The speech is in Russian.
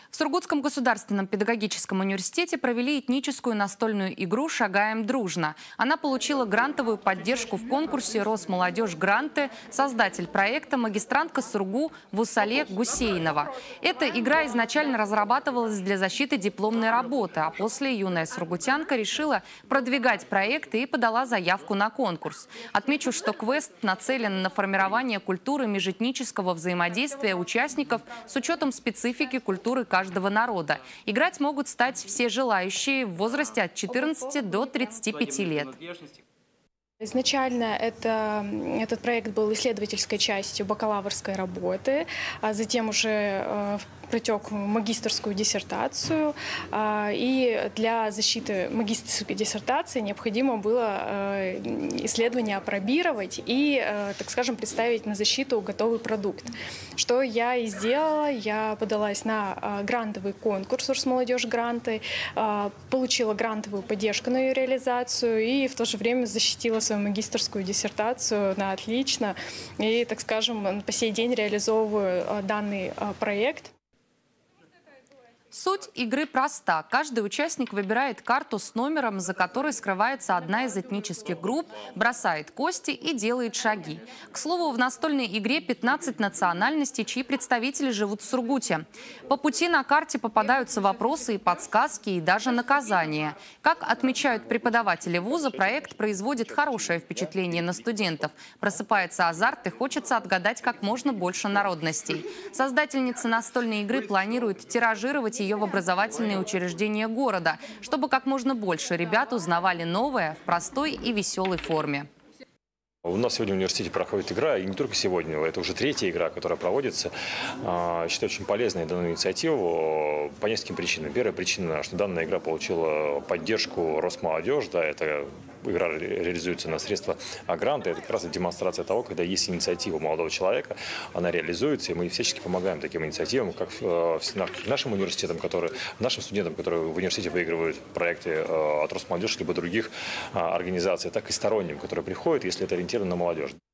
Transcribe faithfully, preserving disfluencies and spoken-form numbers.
В Сургутском государственном педагогическом университете провели этническую настольную игру «Шагаем дружно». Она получила грантовую поддержку в конкурсе «Росмолодежь Гранты», создатель проекта магистрантка СурГУ Вусале Гусейнова. Эта игра изначально разрабатывалась для защиты дипломной работы, а после юная сургутянка решила продвигать проекты и подала заявку на конкурс. Отмечу, что квест нацелен на формирование культуры межэтнического взаимодействия участников с учетом специфики культуры каждого народа. Играть могут стать все желающие в возрасте от четырнадцати до тридцати пяти лет. Изначально это, этот проект был исследовательской частью бакалаврской работы, а затем уже э, протек в магистерскую диссертацию. Э, и для защиты магистерской диссертации необходимо было э, исследование опробировать и, э, так скажем, представить на защиту готовый продукт. Что я и сделала. Я подалась на э, грантовый конкурс «Росмолодежь Гранты», э, получила грантовую поддержку на ее реализацию и в то же время защитила свою магистерскую диссертацию на отлично. И, так скажем, по сей день реализовываю данный проект. Суть игры проста. Каждый участник выбирает карту с номером, за которой скрывается одна из этнических групп, бросает кости и делает шаги. К слову, в настольной игре пятнадцать национальностей, чьи представители живут в Сургуте. По пути на карте попадаются вопросы и подсказки, и даже наказания. Как отмечают преподаватели вуза, проект производит хорошее впечатление на студентов. Просыпается азарт и хочется отгадать как можно больше народностей. Создательница настольной игры планирует тиражировать ее в образовательные учреждения города, чтобы как можно больше ребят узнавали новое в простой и веселой форме. У нас сегодня в университете проходит игра, и не только сегодня, это уже третья игра, которая проводится. Считаю очень полезной данную инициативу по нескольким причинам. Первая причина, что данная игра получила поддержку Росмолодежь, да, это игра реализуется на средства гранта, это как раз демонстрация того, когда есть инициатива молодого человека, она реализуется, и мы всячески помогаем таким инициативам, как нашим университетам, которые, нашим студентам, которые в университете выигрывают проекты от Росмолодежи либо других организаций, так и сторонним, которые приходят, если это ориентировано на молодежь.